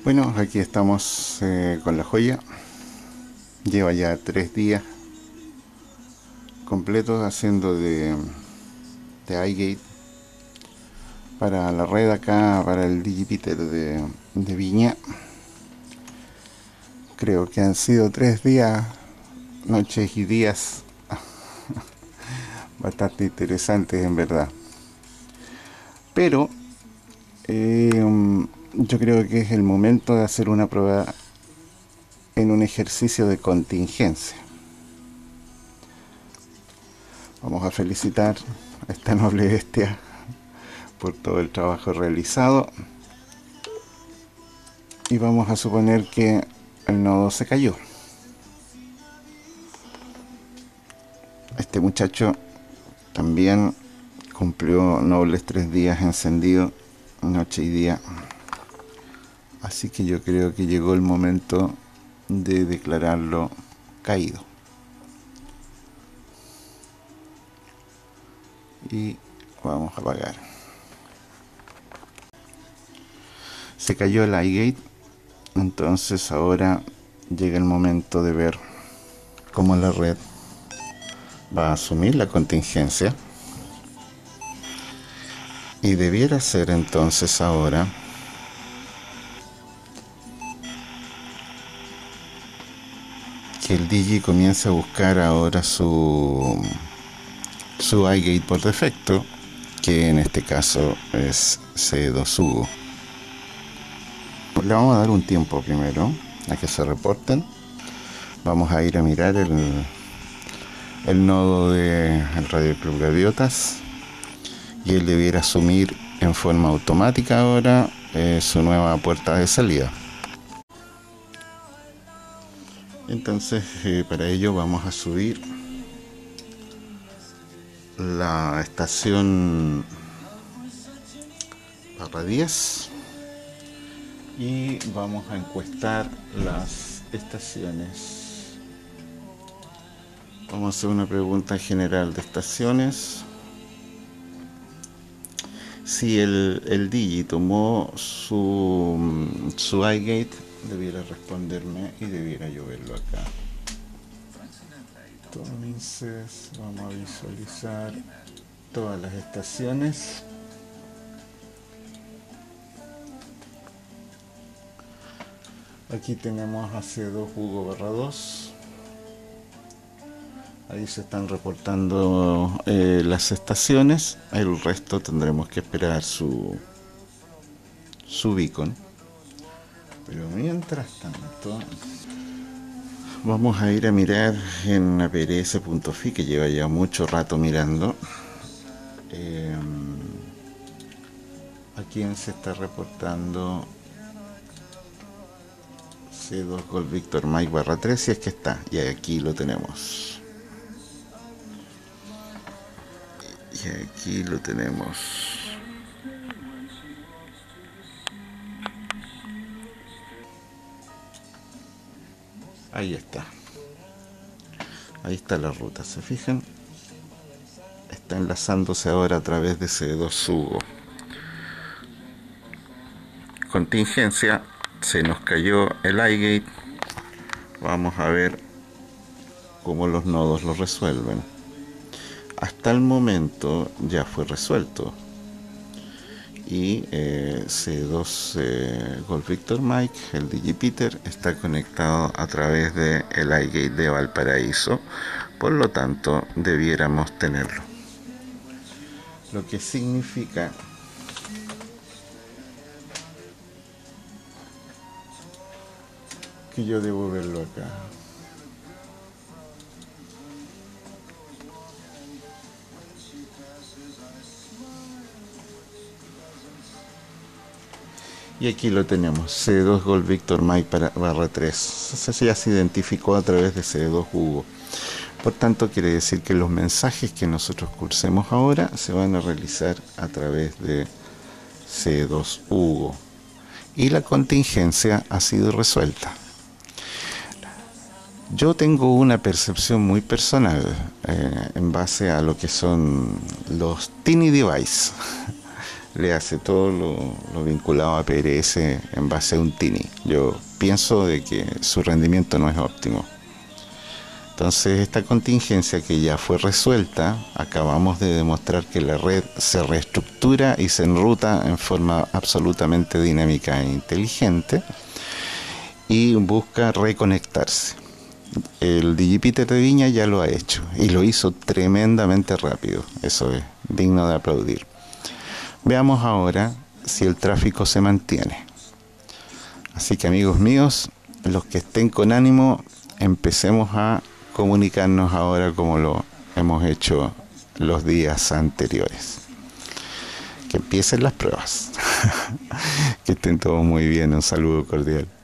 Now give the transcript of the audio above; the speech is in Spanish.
Bueno, aquí estamos con la joya. Lleva ya 3 días completos haciendo de iGate para la red acá, para el Digipiter de Viña. Creo que han sido 3 días, noches y días bastante interesantes en verdad. Pero yo creo que es el momento de hacer una prueba en un ejercicio de contingencia. Vamos a felicitar a esta noble bestia por todo el trabajo realizado y vamos a suponer que el nodo se cayó. Este muchacho también cumplió nobles 3 días encendido, noche y día. Así que yo creo que llegó el momento de declararlo caído. Y vamos a apagar. Se cayó el iGate, entonces ahora llega el momento de ver cómo la red va a asumir la contingencia. Y debiera ser entonces ahora que el Digi comience a buscar ahora su iGate por defecto, que en este caso es C2Hugo. Le vamos a dar un tiempo primero a que se reporten. Vamos a ir a mirar el nodo del Radio Club Gaviotas y él debiera asumir en forma automática ahora su nueva puerta de salida. Entonces para ello vamos a subir la estación /10 y vamos a encuestar las estaciones. Vamos a hacer una pregunta general de estaciones. Si el Digi tomó su iGate, debiera responderme y debiera yo verlo acá. Entonces vamos a visualizar todas las estaciones. Aquí tenemos AC2Hugo /2. Ahí se están reportando las estaciones. El resto tendremos que esperar su beacon. Pero mientras tanto vamos a ir a mirar en aprs.fi, que lleva ya mucho rato mirando a quién se está reportando C2 Gold Victor Mike /3, si es que está. Y aquí lo tenemos. Y aquí lo tenemos. Ahí está. Ahí está la ruta, ¿se fijan? Está enlazándose ahora a través de C2Hugo. Contingencia, se nos cayó el iGate. Vamos a ver cómo los nodos lo resuelven. Hasta el momento ya fue resuelto. Y C2 Golf Victor Mike, el Digipiter, está conectado a través del iGate de Valparaíso. Por lo tanto, debiéramos tenerlo. Lo que significa que yo debo verlo acá. Y aquí lo tenemos, C2 Gold Victor Mike /3. Eso ya se identificó a través de C2Hugo. Por tanto, quiere decir que los mensajes que nosotros cursemos ahora se van a realizar a través de C2Hugo. Y la contingencia ha sido resuelta. Yo tengo una percepción muy personal en base a lo que son los tiny device. le hace todo lo vinculado a PRS en base a un Tiny. Yo pienso de que su rendimiento no es óptimo. Entonces, esta contingencia que ya fue resuelta, acabamos de demostrar que la red se reestructura y se enruta en forma absolutamente dinámica e inteligente y busca reconectarse. El Digipiter de Viña ya lo ha hecho y lo hizo tremendamente rápido. Eso es digno de aplaudir. Veamos ahora si el tráfico se mantiene. Así que, amigos míos, los que estén con ánimo, empecemos a comunicarnos ahora como lo hemos hecho los días anteriores. Que empiecen las pruebas. Que estén todos muy bien. Un saludo cordial.